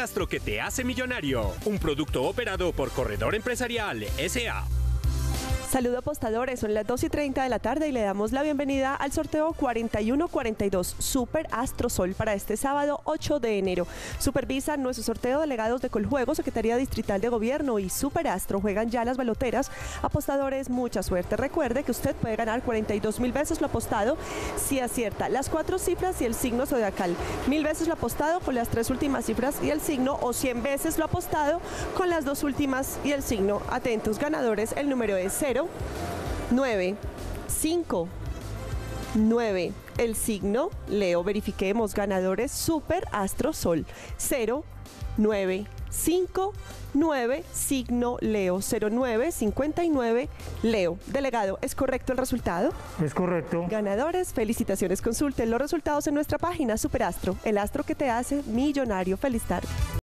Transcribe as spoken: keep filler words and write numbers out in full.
Astro que te hace millonario. Un producto operado por Corredor Empresarial S A Saludos apostadores, son las dos y treinta de la tarde y le damos la bienvenida al sorteo cuarenta y uno cuarenta y dos Super Astro Sol para este sábado ocho de enero. Supervisan nuestro sorteo delegados de Coljuego, Secretaría Distrital de Gobierno y Super Astro. Juegan ya las baloteras. Apostadores, mucha suerte. Recuerde que usted puede ganar cuarenta y dos mil veces lo apostado si acierta las cuatro cifras y el signo zodiacal. Mil veces lo apostado con las tres últimas cifras y el signo, o cien veces lo apostado con las dos últimas y el signo. Atentos ganadores, el número es cero nueve cinco nueve. El signo Leo. Verifiquemos ganadores Super Astro Sol cero nueve cinco nueve, signo Leo cero nueve cincuenta y nueve Leo. Delegado, ¿es correcto el resultado? Es correcto. Ganadores, felicitaciones. Consulten los resultados en nuestra página Super Astro, el astro que te hace millonario. Feliz tarde.